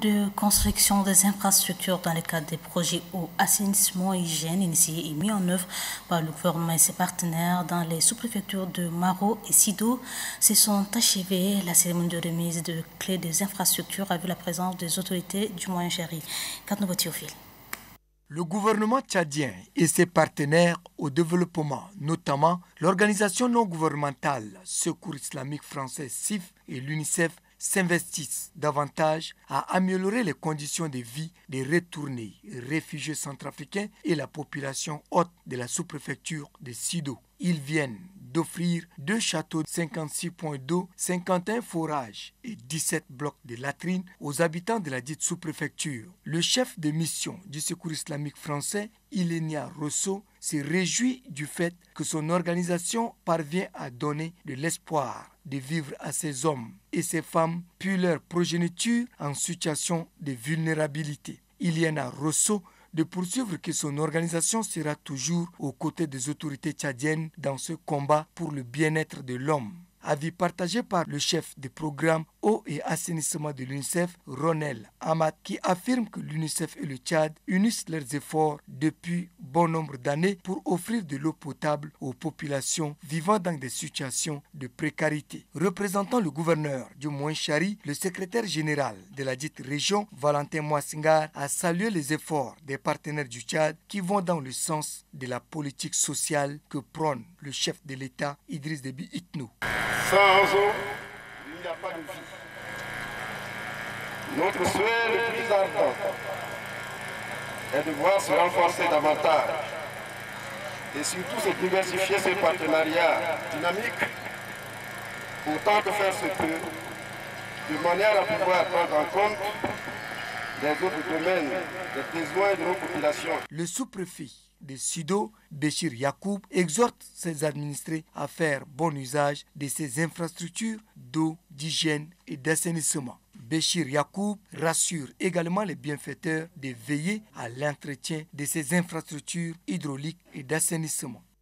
de construction des infrastructures dans le cadre des projets eau, assainissement et hygiène initiés et mis en œuvre par le gouvernement et ses partenaires dans les sous-préfectures de Maro et Sido se sont achevées. La cérémonie de remise de clés des infrastructures a vu la présence des autorités du Moyen-Chari. Le gouvernement tchadien et ses partenaires au développement, notamment l'organisation non gouvernementale Secours islamique français SIF et l'UNICEF, s'investissent davantage à améliorer les conditions de vie des retournés réfugiés centrafricains et la population haute de la sous-préfecture de Sido. Ils viennent d'offrir 2 châteaux de 56 points d'eau, 51 forages et 17 blocs de latrines aux habitants de la dite sous-préfecture. Le chef de mission du Secours islamique français, Ilenia Rosso, se réjouit du fait que son organisation parvient à donner de l'espoir de vivre à ces hommes et ces femmes, puis leur progéniture en situation de vulnérabilité. Ilenia Rosso de poursuivre que son organisation sera toujours aux côtés des autorités tchadiennes dans ce combat pour le bien-être de l'homme. Avis partagé par le chef du programme eau et assainissement de l'UNICEF, Ronel Hamad, qui affirme que l'UNICEF et le Tchad unissent leurs efforts depuis bon nombre d'années pour offrir de l'eau potable aux populations vivant dans des situations de précarité. Représentant le gouverneur du Moyen-Chari, le secrétaire général de la dite région, Valentin Moissingar, a salué les efforts des partenaires du Tchad qui vont dans le sens de la politique sociale que prône le chef de l'État, Idriss Déby Itno. Sans eau, il n'y a pas de vie. Notre souhait le plus ardent est de voir se renforcer davantage et surtout se diversifier ces partenariats dynamiques autant que faire se peut, de manière à pouvoir prendre en compte les autres domaines des besoins de nos populations. Le sous-préfet de Sido, Béchir Yacoub, exhorte ses administrés à faire bon usage de ces infrastructures d'eau, d'hygiène et d'assainissement. Béchir Yacoub rassure également les bienfaiteurs de veiller à l'entretien de ces infrastructures hydrauliques et d'assainissement.